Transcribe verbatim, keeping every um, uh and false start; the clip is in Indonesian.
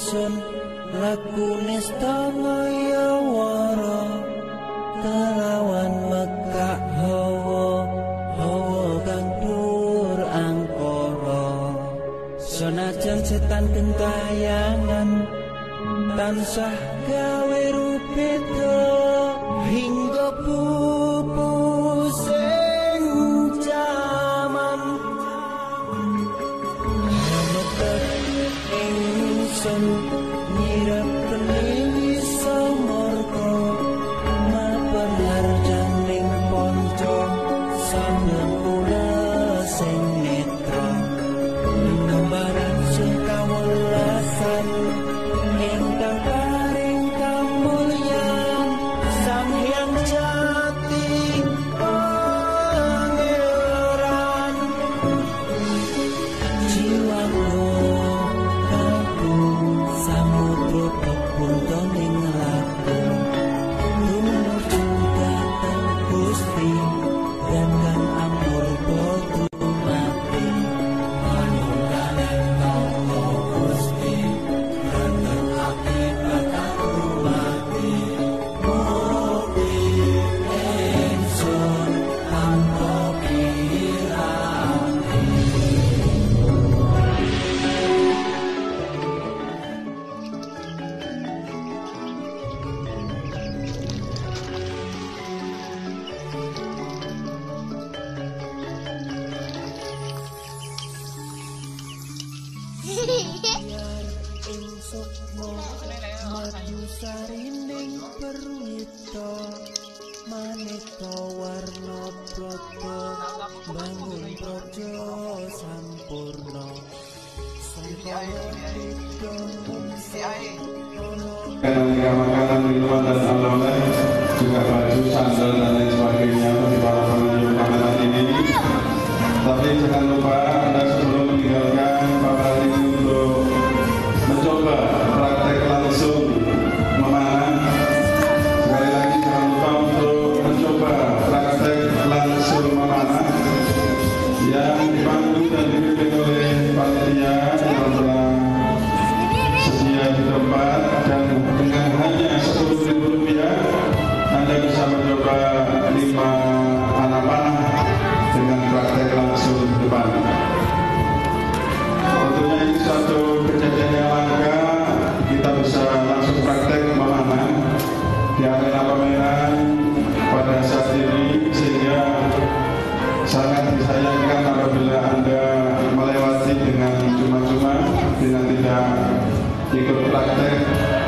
ingsun laku nestangaya wara kelawan mekak hawa hawa kang dur angkara senajan setan gentayangan tansah gawe rupeda hingga pupu sing jaman ingsun nyirap kening samorko mapenar janing ponco sambil kula sing netra kembaran sing kawelasan ingkang paring kamulyan Sang Hyang Jati Pangeran jiwaku samudra pepuntoning laku tumuju dateng Gusti dan kang amur bodu mati manunggaling tangga Gusti dateng akibat aku mati mugi ingsun tanpa piranti. Maju sarining perwita maneka warna prata bangun praja sampurna sampaya makanan minuman dan oleh-oleh juga baju sandal dan lain sebagainya bagi para pengunjung pameran ini. Tapi jangan lupa Anda sebelum meninggalkan pameran ini untuk mencoba praktek langsung memanah. Sekali lagi jangan lupa untuk mencoba praktek langsung memanah yang dipandu dan dipimpin oleh panitia yang telah sedia di tempat, dan dengan hanya sepuluh ribu rupiah Anda bisa mencoba lima anak panah dengan praktek langsung depan. Tentunya ini suatu kejadian yang langka, kita bisa langsung praktek memanah di arena pameran pada saat ini, sehingga sangat disayangkan apabila Anda melewati dengan cuma-cuma dengan tidak ikut praktek